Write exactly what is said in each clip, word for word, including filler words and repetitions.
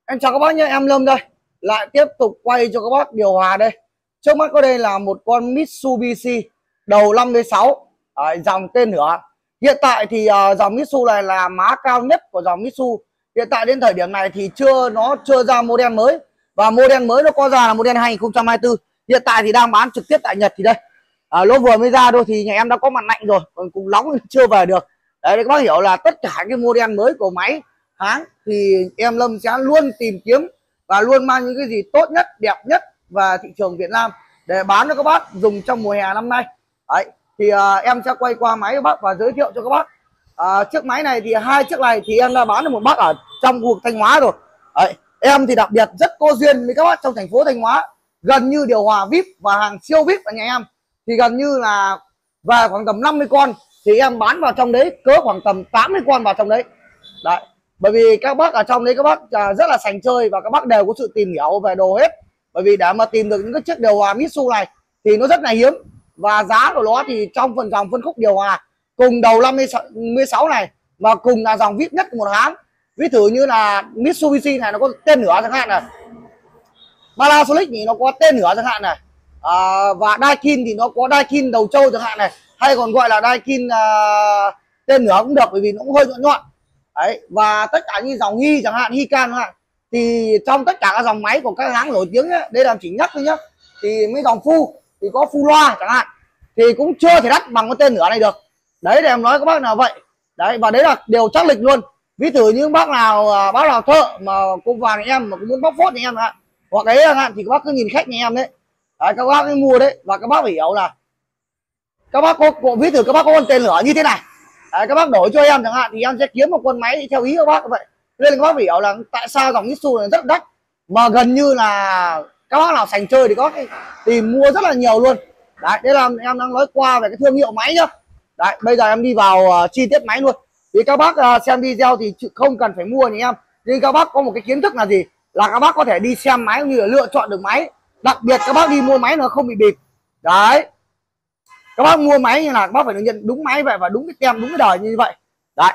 Em chào các bác nhé, em Lâm đây. Lại tiếp tục quay cho các bác điều hòa đây. Trước mắt có đây là một con Mitsubishi đầu năm mươi sáu, à, dòng tên lửa. Hiện tại thì uh, dòng Mitsu này là má cao nhất của dòng Mitsu. Hiện tại đến thời điểm này thì chưa nó chưa ra model mới, và model mới nó có ra là model hai nghìn không trăm hai mươi tư. Hiện tại thì đang bán trực tiếp tại Nhật thì đây. À, nó vừa mới ra thôi thì nhà em đã có mặt lạnh rồi, còn cùng nóng chưa về được. Đấy, các bác hiểu là tất cả cái model mới của máy hãng thì em Lâm sẽ luôn tìm kiếm và luôn mang những cái gì tốt nhất, đẹp nhất và thị trường Việt Nam để bán cho các bác dùng trong mùa hè năm nay. Đấy, thì uh, em sẽ quay qua máy các bác và giới thiệu cho các bác. Uh, chiếc máy này thì hai chiếc này thì em đã bán được một bác ở trong khu vực Thanh Hóa rồi. Đấy, em thì đặc biệt rất có duyên với các bác trong thành phố Thanh Hóa, gần như điều hòa vê i pê và hàng siêu vê i pê ở nhà em thì gần như là về khoảng tầm năm mươi con thì em bán vào trong đấy, cỡ khoảng tầm tám mươi con vào trong đấy. Đấy, bởi vì các bác ở trong đấy các bác rất là sành chơi và các bác đều có sự tìm hiểu về đồ hết. Bởi vì để mà tìm được những cái chiếc điều hòa Mitsu này thì nó rất là hiếm, và giá của nó thì trong phần dòng phân khúc điều hòa cùng đầu năm mươi sáu này và cùng là dòng vê i pê nhất của một hãng. Ví dụ như là Mitsubishi này nó có tên lửa chẳng hạn này, Panasonic thì nó có tên lửa chẳng hạn này, à, và Daikin thì nó có Daikin đầu trâu chẳng hạn này, hay còn gọi là Daikin uh, tên lửa cũng được, bởi vì nó cũng hơi nhọn nhọn. Đấy, và tất cả như dòng Hy chẳng hạn, Hican chẳng hạn, thì trong tất cả các dòng máy của các hãng nổi tiếng ấy, đây là chỉ nhắc thôi nhá, thì mấy dòng Fu thì có Fu loa chẳng hạn thì cũng chưa thể đắt bằng cái tên lửa này được. Đấy, để em nói các bác nào vậy. Đấy, và đấy là điều chắc lịch luôn. Ví dụ như bác nào bác nào thợ mà cũng vào nhà em mà cũng muốn bóc phốt nhà em ạ, hoặc đấy chẳng hạn, thì các bác cứ nhìn khách nhà em đấy. Đấy, các bác ấy mua đấy, và các bác phải hiểu là các bác có, ví dụ các bác có con tên lửa như thế này. Đấy, các bác đổi cho em chẳng hạn thì em sẽ kiếm một con máy theo ý các bác vậy. Nên các bác phải hiểu là tại sao dòng Mitsu này rất đắt, mà gần như là các bác nào sành chơi thì có cái tìm mua rất là nhiều luôn. Đấy, đây là em đang nói qua về cái thương hiệu máy nhá. Đấy, bây giờ em đi vào uh, chi tiết máy luôn. Vì các bác uh, xem video thì không cần phải mua nhỉ em, nhưng các bác có một cái kiến thức là gì, là các bác có thể đi xem máy cũng như là lựa chọn được máy. Đặc biệt các bác đi mua máy nó không bị bịp. Đấy, các bác mua máy như là các bác phải nhận đúng máy vậy và đúng cái tem, đúng cái đời như vậy. Đấy,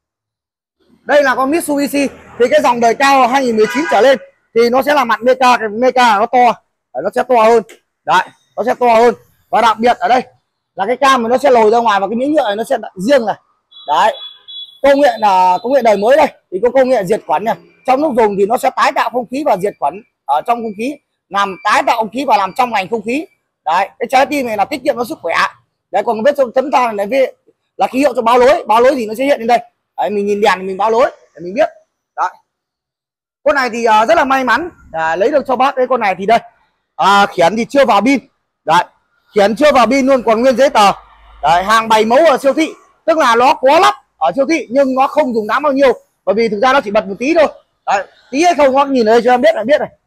đây là con Mitsubishi thì cái dòng đời cao hai nghìn mười chín trở lên thì nó sẽ là mặt mecha, cái mecha nó to. Đấy, nó sẽ to hơn. Đấy, nó sẽ to hơn, và đặc biệt ở đây là cái cam mà nó sẽ lồi ra ngoài, và cái miếng nhựa này nó sẽ riêng này. Đấy, công nghệ là công nghệ đời mới đây thì có công nghệ diệt khuẩn này, trong lúc dùng thì nó sẽ tái tạo không khí và diệt khuẩn ở trong không khí, làm tái tạo không khí và làm trong lành không khí. Đấy, cái trái tim này là tiết kiệm cho sức khỏe. Đấy, còn vết chấm than này là ký hiệu cho báo lối, báo lối thì nó sẽ hiện lên đây. Đấy, mình nhìn đèn thì mình báo lối để mình biết. Đấy, con này thì uh, rất là may mắn à, lấy được cho bác cái con này thì đây, à, khiển thì chưa vào pin. Đấy, khiển chưa vào pin luôn, còn nguyên giấy tờ. Đấy, hàng bày mẫu ở siêu thị, tức là nó có lắp ở siêu thị nhưng nó không dùng đáng bao nhiêu, bởi vì thực ra nó chỉ bật một tí thôi. Đấy, tí hay không các bác nhìn ở đây cho em biết là biết này.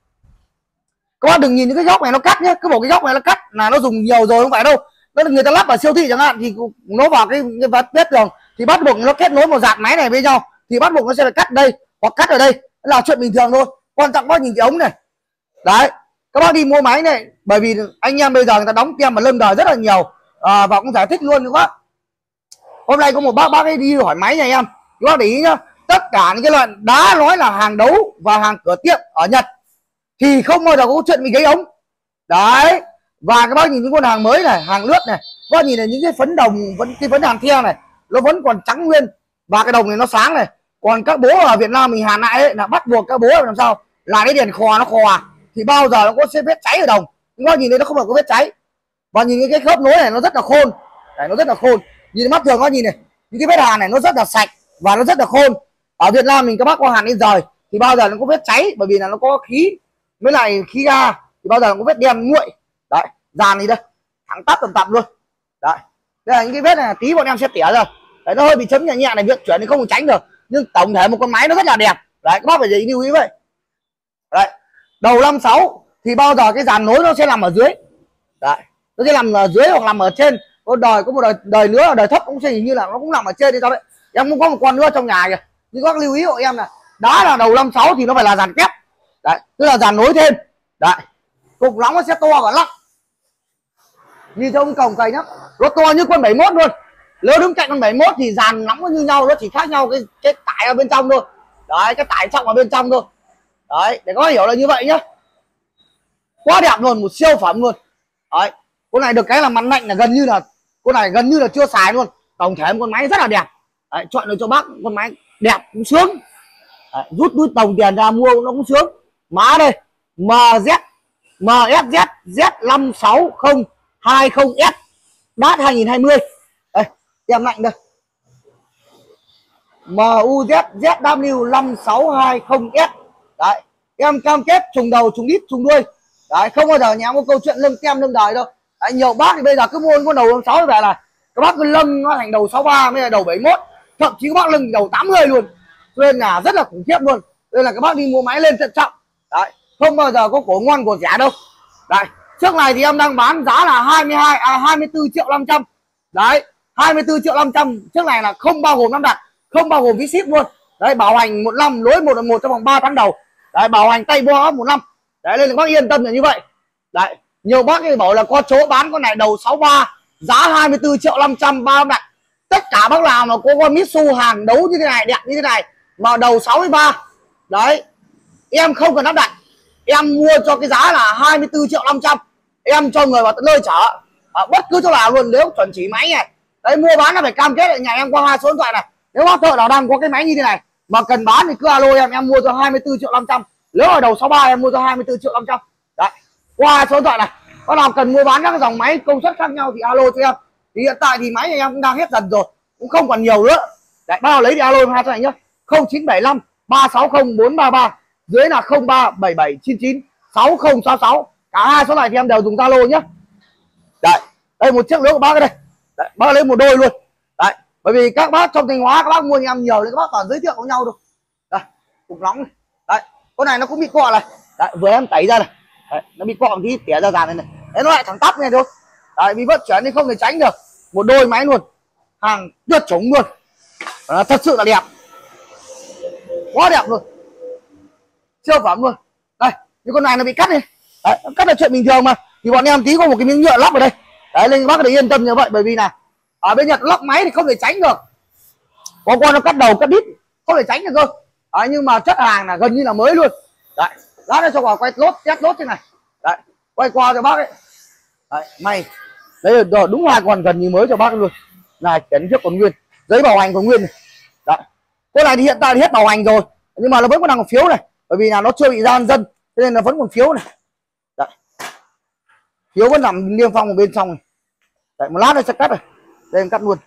Các bác đừng nhìn những cái góc này nó cắt nhé, cái bộ cái góc này nó cắt là nó dùng nhiều rồi, không phải đâu. Nó người ta lắp ở siêu thị chẳng hạn thì nó vào cái cái vết đường thì bắt buộc nó kết nối một dạt máy này với nhau, thì bắt buộc nó sẽ là cắt đây hoặc cắt ở đây, là chuyện bình thường thôi. Quan trọng các bác nhìn cái ống này. Đấy, các bác đi mua máy này, bởi vì anh em bây giờ người ta đóng tem và lâm đời rất là nhiều, à, và cũng giải thích luôn các bác. Hôm nay có một bác bác ấy đi hỏi máy nhà em, các bác để ý nhá, tất cả những cái loại đá nói là hàng đấu và hàng cửa tiệm ở Nhật thì không bao giờ có chuyện bị gáy ống. Đấy, và các bác nhìn những con hàng mới này, hàng lướt này, các bác nhìn này, những cái phấn đồng, vẫn cái phấn hàng the này nó vẫn còn trắng nguyên, và cái đồng này nó sáng này. Còn các bố ở Việt Nam mình hàn lại ấy, là bắt buộc các bố làm sao là cái đèn khò nó khò thì bao giờ nó có sẽ vết cháy ở đồng. Các bác nhìn thấy nó không phải có vết cháy, và nhìn cái khớp nối này nó rất là khôn. Đấy, nó rất là khôn, nhìn mắt thường các bác nhìn này, những cái vết hàn này nó rất là sạch và nó rất là khôn. Ở Việt Nam mình các bác có hàn lên rời thì bao giờ nó có vết cháy, bởi vì là nó có khí với lại khí ga thì bao giờ nó có vết đen nguội. Đấy, dàn đi đây thẳng tắp tầm tập luôn. Đấy, đây là những cái vết này, tí bọn em sẽ tỉa rồi. Đấy, nó hơi bị chấm nhẹ nhẹ này, việc chuyển thì không tránh được, nhưng tổng thể một con máy nó rất là đẹp. Đấy, các bác phải để lưu ý vậy. Đấy, đầu năm sáu thì bao giờ cái dàn nối nó sẽ nằm ở dưới. Đấy, nó sẽ nằm ở dưới hoặc nằm ở trên. Có đời có một đời đời nữa, đời thấp cũng hình như là nó cũng nằm ở trên đi sao đấy. Em cũng có một con nữa trong nhà kìa, nhưng các lưu ý hộ em là đá là đầu năm sáu thì nó phải là dàn kép. Đấy, tức là dàn nối thêm. Đấy, cục nóng nó sẽ to và lắc, như trong cổng cày nhá, nó to như con bảy mốt luôn. Nếu đứng cạnh con bảy mốt thì dàn nóng nó như nhau, nó chỉ khác nhau cái cái tải ở bên trong thôi. Đấy, cái tải trọng ở bên trong thôi. Đấy, để các bác hiểu là như vậy nhá. Quá đẹp luôn, một siêu phẩm luôn. Đấy, con này được cái là mặt lạnh là gần như là con này gần như là chưa xài luôn. Tổng thể một con máy rất là đẹp. Đấy, chọn được cho bác con máy đẹp cũng sướng. Đấy, rút túi tổng tiền ra mua nó cũng sướng. Mã đây M Z M S Z Z năm sáu không hai không S đát hai nghìn hai mươi. Đây, em lạnh đây. M U Z Z W năm sáu hai không S. Đấy, em cam kết trùng đầu trùng đít trùng đuôi. Đấy, không bao giờ nhà em có câu chuyện lưng tem lưng đời đâu. Đấy, nhiều bác thì bây giờ cứ mua con đầu năm sáu về là các bác cứ lưng nó thành đầu sáu ba mới là đầu bảy mốt, thậm chí các bác lưng đầu tám mươi luôn. Cho nên là rất là khủng khiếp luôn. Đây là các bác đi mua máy lên thận trọng. Đấy, không bao giờ có cổ ngon cổ rẻ đâu. Đấy, trước này thì em đang bán giá là hai mươi hai à hai mươi tư triệu năm trăm. Đấy, hai mươi tư triệu năm trăm. Trước này là không bao gồm năm đặt, không bao gồm phí ship luôn. Đấy, bảo hành một năm, lối một một trong vòng ba tháng đầu. Đấy, bảo hành tay bo một năm. Đấy, nên là các bác yên tâm là như vậy. Đấy, nhiều bác thì bảo là có chỗ bán con này đầu sáu ba, giá hai mươi tư triệu năm trăm, ba đặt. Tất cả bác nào mà có con Mitsu hàng đấu như thế này, đẹp như thế này mà đầu sáu mươi ba, đấy, em không cần lắp đặt, em mua cho cái giá là hai mươi tư triệu năm trăm, em cho người vào tận nơi chở ở bất cứ chỗ nào luôn, nếu chuẩn chỉ máy này. Đấy, mua bán là phải cam kết lại nhà em qua hai số điện thoại này. Nếu bác thợ nào đang có cái máy như thế này mà cần bán thì cứ alo em, em mua cho hai mươi tư triệu năm trăm. Nếu ở đầu sáu ba em mua cho hai mươi tư triệu năm trăm. Đấy, qua số điện thoại này. Bác nào cần mua bán các dòng máy công suất khác nhau thì alo cho em. Thì hiện tại thì máy này em cũng đang hết dần rồi, cũng không còn nhiều nữa. Đấy, bác nào lấy thì alo hai số này nhá. không chín bảy năm ba sáu không bốn ba ba, dưới là không ba bảy bảy chín chín sáu không sáu sáu. Cả hai số này thì em đều dùng Zalo nhé. Đấy, đây một chiếc nữa của bác đây. Đấy, bác lấy một đôi luôn. Đấy, bởi vì các bác trong Thanh Hóa các bác mua nhà em nhiều nên các bác toàn giới thiệu với nhau thôi. Đây, cục nóng này. Đấy, con này nó cũng bị cọ này. Đấy, vừa em tẩy ra này. Đấy, nó bị cọ một tí tỉa ra dàn này này. Đấy, nó lại thẳng tắp này thôi. Đấy, vì vận chuyển thì không thể tránh được. Một đôi máy luôn, hàng tuyệt chủng luôn. Đó, thật sự là đẹp, quá đẹp luôn, siêu phẩm luôn. Đây, những con này nó bị cắt đi. Đấy, cắt là chuyện bình thường mà, thì bọn em tí có một cái miếng nhựa lắp ở đây. Đấy, nên bác để yên tâm như vậy, bởi vì là ở bên Nhật lắp máy thì không thể tránh được, có con nó cắt đầu cắt đít không thể tránh được cơ. Đấy, nhưng mà chất hàng là gần như là mới luôn. Đấy, lát nữa cho vào quay lốt test lốt thế này. Đấy, quay qua cho bác ấy. Đấy, may đấy là đúng hai con gần như mới cho bác luôn. Này, chấn trước còn nguyên, giấy bảo hành còn nguyên này. Đấy, cái này thì hiện tại thì hết bảo hành rồi, nhưng mà nó vẫn còn đang còn phiếu này, bởi vì là nó chưa bị gian dân, cho nên là vẫn còn phiếu này. Đấy, phiếu vẫn nằm niêm phong ở bên trong này. Đấy, một lát nữa sẽ cắt rồi, đây em cắt luôn.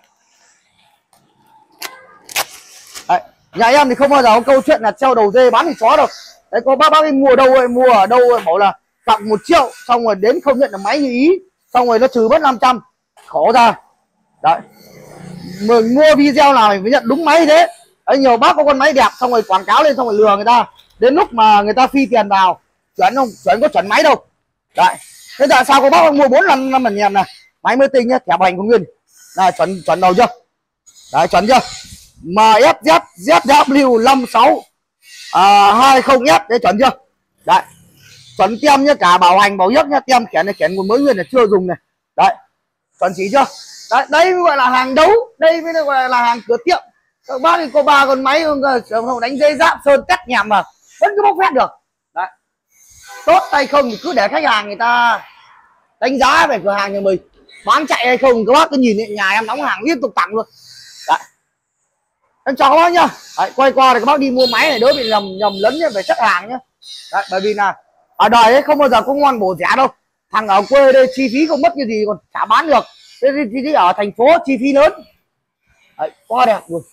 Đấy, nhà em thì không bao giờ có câu chuyện là treo đầu dê bán thịt chó đâu. Đấy, có bác bác ấy mua đâu ấy, mua ở đâu ấy, bảo là tặng một triệu xong rồi đến không nhận được máy như ý, xong rồi nó trừ mất năm trăm, khổ ra. Đấy, mình mua video nào mình phải nhận đúng máy như thế. Đấy, nhiều bác có con máy đẹp xong rồi quảng cáo lên xong rồi lừa người ta, đến lúc mà người ta phi tiền vào chuẩn không, chuẩn có chuẩn máy đâu. Đấy, thế tại sao có bác mua bốn năm năm lần nhèm này, máy mới tinh nhá, thẻ bảo hành còn nguyên này, chuẩn chuẩn đầu chưa. Đấy, chuẩn chưa. M S Z Z W năm sáu hai không S đấy, chuẩn chưa. Đấy, chuẩn tem nhá, cả bảo hành bảo hiểm nhá, tem khẻn này khẻn còn mới nguyên là chưa dùng này. Đấy, chuẩn chỉ chưa. Đấy, đây mới gọi là hàng đấu, đây mới gọi là hàng cửa tiệm. Các bác thì có ba con máy không đánh dây giáp sơn cắt nhảm mà vẫn cứ bốc phét được. Đấy, tốt hay không thì cứ để khách hàng người ta đánh giá về cửa hàng nhà mình bán chạy hay không. Các bác cứ nhìn nhà em đóng hàng liên tục tặng luôn. Đấy, em chào các bác nhá. Đấy, quay qua thì các bác đi mua máy này đỡ bị nhầm nhầm lẫn nhá, về chất hàng nhá. Đấy, bởi vì là ở đời ấy không bao giờ có ngon bổ rẻ đâu. Thằng ở quê đây chi phí không mất như gì còn chả bán được, thế thì ở thành phố chi phí lớn. Đấy, quá đẹp luôn,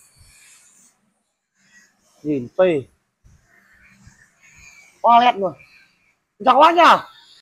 nhìn phê quá nét luôn. Chào các bác nhá.